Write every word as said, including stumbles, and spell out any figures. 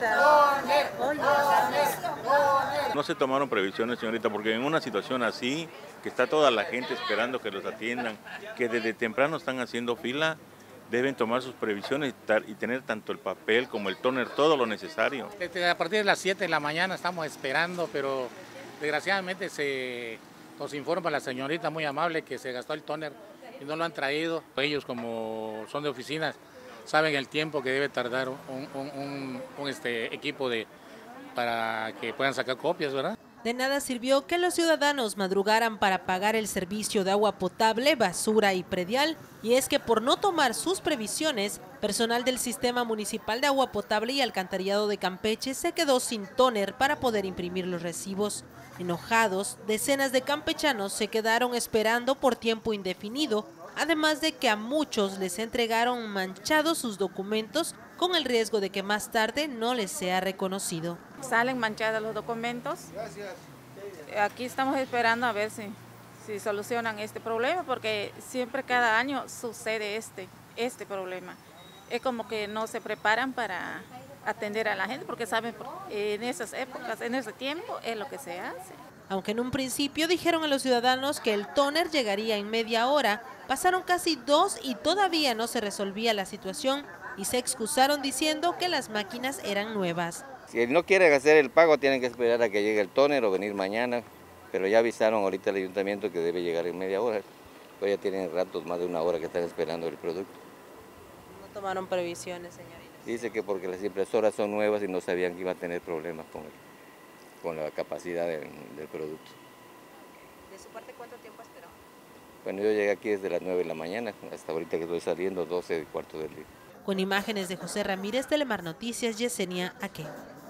está. Oye. No se tomaron previsiones, señorita, porque en una situación así, que está toda la gente esperando que los atiendan, que desde temprano están haciendo fila, deben tomar sus previsiones y tener tanto el papel como el tóner, todo lo necesario. Desde a partir de las siete de la mañana estamos esperando, pero desgraciadamente se nos informa la señorita muy amable que se gastó el tóner y no lo han traído. Ellos, como son de oficinas, saben el tiempo que debe tardar un, un, un, un este, equipo de, para que puedan sacar copias, ¿verdad? De nada sirvió que los ciudadanos madrugaran para pagar el servicio de agua potable, basura y predial, y es que por no tomar sus previsiones, personal del Sistema Municipal de Agua Potable y Alcantarillado de Campeche se quedó sin tóner para poder imprimir los recibos. Enojados, decenas de campechanos se quedaron esperando por tiempo indefinido, además de que a muchos les entregaron manchados sus documentos con el riesgo de que más tarde no les sea reconocido. Salen manchados los documentos. Aquí estamos esperando a ver si, si solucionan este problema, porque siempre cada año sucede este, este problema. Es como que no se preparan para atender a la gente, porque saben en esas épocas, en ese tiempo es lo que se hace. Aunque en un principio dijeron a los ciudadanos que el tóner llegaría en media hora, pasaron casi dos y todavía no se resolvía la situación y se excusaron diciendo que las máquinas eran nuevas. Si no quieren hacer el pago, tienen que esperar a que llegue el tóner o venir mañana, pero ya avisaron ahorita al ayuntamiento que debe llegar en media hora. Pues ya tienen ratos, más de una hora que están esperando el producto. ¿No tomaron previsiones, señorita? Dice que porque las impresoras son nuevas y no sabían que iba a tener problemas con, el, con la capacidad del, del producto. ¿De su parte cuánto tiempo esperó? Bueno, yo llegué aquí desde las nueve de la mañana, hasta ahorita que estoy saliendo, doce y cuarto del día. Con imágenes de José Ramírez, Telemar Noticias, Yesenia Aque.